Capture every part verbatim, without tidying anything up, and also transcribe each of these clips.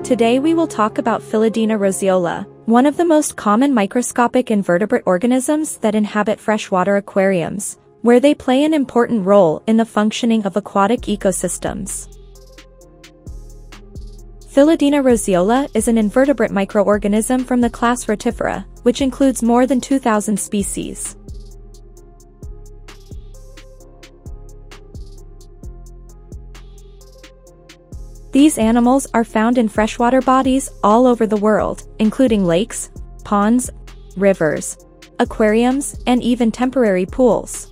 Today we will talk about Philodina roseola, one of the most common microscopic invertebrate organisms that inhabit freshwater aquariums, where they play an important role in the functioning of aquatic ecosystems. Philodina roseola is an invertebrate microorganism from the class Rotifera, which includes more than two thousand species. These animals are found in freshwater bodies all over the world, including lakes, ponds, rivers, aquariums, and even temporary pools.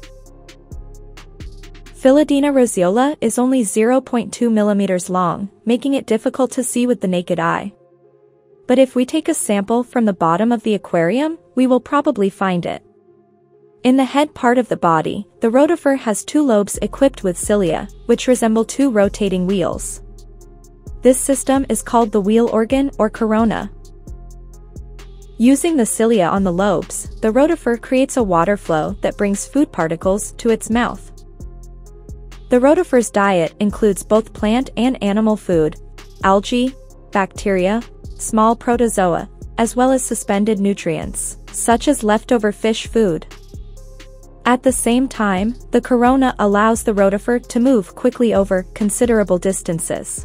Philodina roseola is only zero point two millimeters long, making it difficult to see with the naked eye. But if we take a sample from the bottom of the aquarium, we will probably find it. In the head part of the body, the rotifer has two lobes equipped with cilia, which resemble two rotating wheels. This system is called the wheel organ or corona. Using the cilia on the lobes, the rotifer creates a water flow that brings food particles to its mouth. The rotifer's diet includes both plant and animal food, algae, bacteria, small protozoa, as well as suspended nutrients, such as leftover fish food. At the same time, the corona allows the rotifer to move quickly over considerable distances.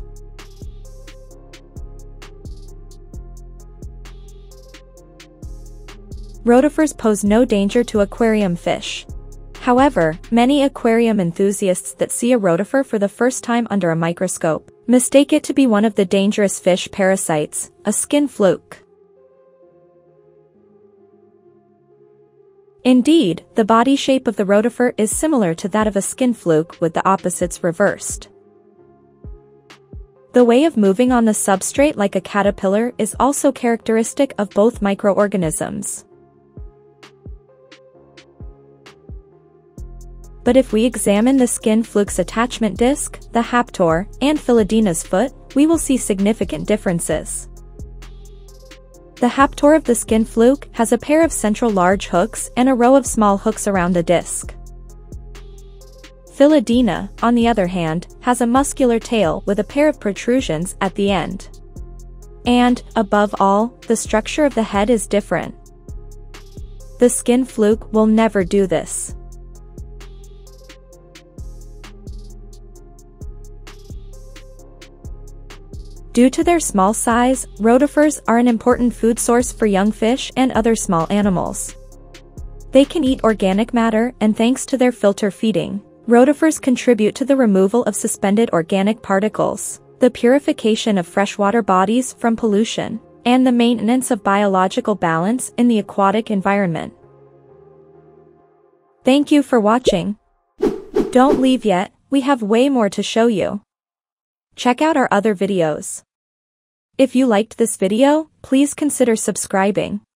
Rotifers pose no danger to aquarium fish. However, many aquarium enthusiasts that see a rotifer for the first time under a microscope mistake it to be one of the dangerous fish parasites, a skin fluke. Indeed, the body shape of the rotifer is similar to that of a skin fluke with the opposites reversed. The way of moving on the substrate like a caterpillar is also characteristic of both microorganisms. But if we examine the skin fluke's attachment disc, the haptor, and Philodina's foot, we will see significant differences. The haptor of the skin fluke has a pair of central large hooks and a row of small hooks around the disc. Philodina, on the other hand, has a muscular tail with a pair of protrusions at the end. And, above all, the structure of the head is different. The skin fluke will never do this. Due to their small size, rotifers are an important food source for young fish and other small animals. They can eat organic matter, and thanks to their filter feeding, rotifers contribute to the removal of suspended organic particles, the purification of freshwater bodies from pollution, and the maintenance of biological balance in the aquatic environment. Thank you for watching. Don't leave yet, we have way more to show you. Check out our other videos. If you liked this video, please consider subscribing.